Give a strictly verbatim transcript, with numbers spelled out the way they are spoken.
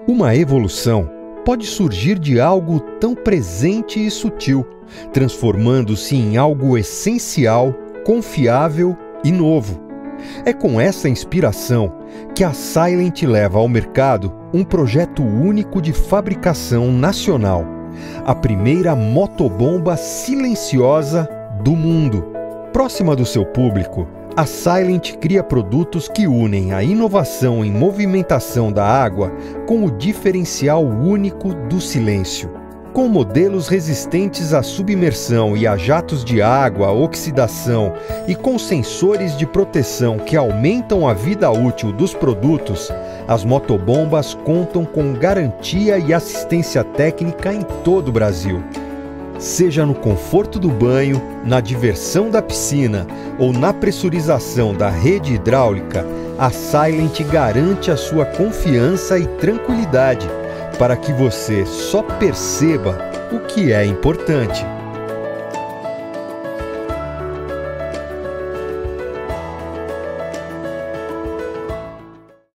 Uma evolução pode surgir de algo tão presente e sutil, transformando-se em algo essencial, confiável e novo. É com essa inspiração que a Silent leva ao mercado um projeto único de fabricação nacional, a primeira motobomba silenciosa do mundo. Próxima do seu público, a Silent cria produtos que unem a inovação em movimentação da água com o diferencial único do silêncio. Com modelos resistentes à submersão e a jatos de água, oxidação e com sensores de proteção que aumentam a vida útil dos produtos, as motobombas contam com garantia e assistência técnica em todo o Brasil. Seja no conforto do banho, na diversão da piscina ou na pressurização da rede hidráulica, a Silent garante a sua confiança e tranquilidade para que você só perceba o que é importante.